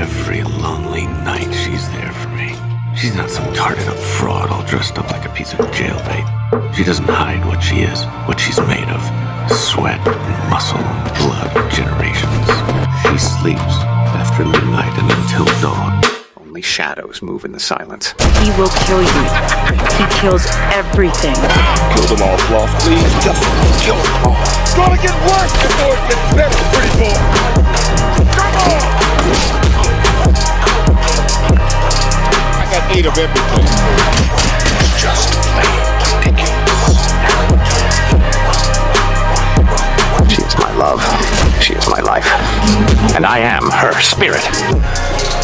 Every lonely night she's there for me. She's not some tarted up fraud all dressed up like a piece of jail bait. She doesn't hide what she is, what she's made of. Sweat, and muscle, and blood of generations. She sleeps after midnight and until dawn. Only shadows move in the silence. He will kill you. He kills everything. Kill them all, Floss, please. Just kill them all. It's gonna get worse before it gets better, pretty boy. Come on! I got 8 of everything. It's just plain ridiculous. She is my love. She is my life. And I am her spirit.